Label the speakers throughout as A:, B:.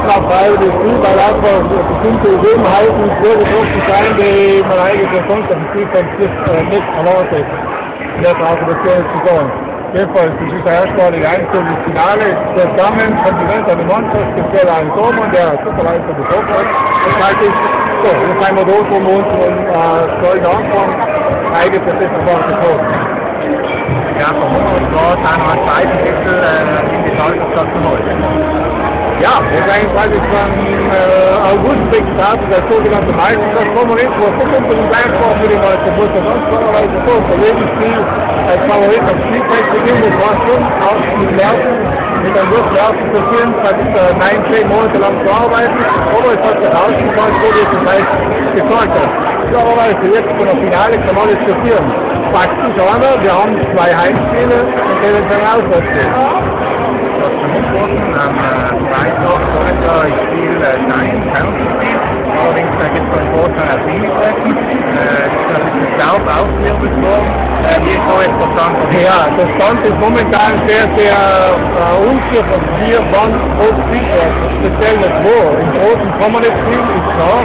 A: Wettkampfreihe des Spiels, weil einfach bestimmte Gegebenheiten sehr getroffen sein, die man eigentlich sonst auf dem Spielfeld nicht erwartet. In der Kalkulation zu sagen. Jedenfalls, das ist der erstmalige Einzug ins Finale. Zusammen, Kompliment an die Mannschaft, speziell an den Tormann, der Superleistung getroffen hat. Das heißt, so, jetzt sind wir da, wo wir uns sollen anfangen, eigentlich das ist einfach getroffen.
B: Ja, von uns war es einmal ein Zeitwechsel in die Altersklasse zu holen.
A: Ja, wir sind eigentlich von August bis dato der sogenannte Meisterschaftsfavorit, wo es so unter dem Gleichsport für die Meisterschaft der Sonstfahrerweise so, der Lebensspiel als Favorit am Spielfeld beginnt, das war schon aus dem Laufen, mit einem Durchlaufen zu führen, seit 19 Monate lang zu arbeiten, aber es hat sich ausgefallen, so wie es das heißt, gesagt hat. Klarerweise jetzt von der Finale kann alles passieren. Faktisch aber, wir haben 2 Heimspiele und eventuell Auswärtsspiele.
B: Was zum Antworten am Freitag soll ich Spiel Giants County. Allerdings gibt es einen Vorteil auf Dienstreffen. Das ist eine Staub ausgewirbelt worden. Wie ist euch das Stand?
A: Ja, das Stand ist momentan sehr, sehr unsicher, von 4 wann groß Spiel wird. Speziell das Wo. Im Großen kann man nicht spielen, ist klar.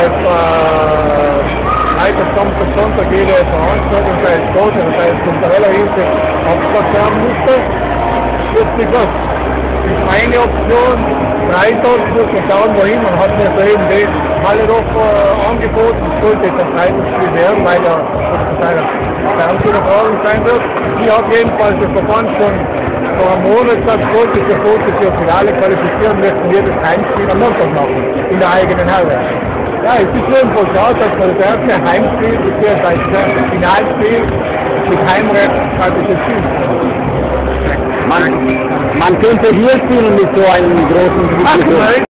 A: Freitag, Samstag, Sonntag jede Veranstaltung, sei es groß, sei es kultureller Hinsicht, abgesagt werden musste. Lustig was. Das ist eine Option. Freitag muss man schauen, wohin. Man hat mir soeben die Halle noch angeboten. Es sollte jetzt ein Freitagsspiel werden, weil er Fernsehübertragung sein wird. Ich habe jedenfalls den Verband schon vor einem Monat gesagt, sollte sich der Fokus für das Finale qualifizieren, möchten wir das Heimspiel am Montag machen, in der eigenen Halle. Ja, es ist jedenfalls aus, dass man das erste Heimspiel, beziehungsweise das Finalspiel mit Heimrecht praktisch spielt.
C: Man könnte hier spielen mit so einem großen Publikum.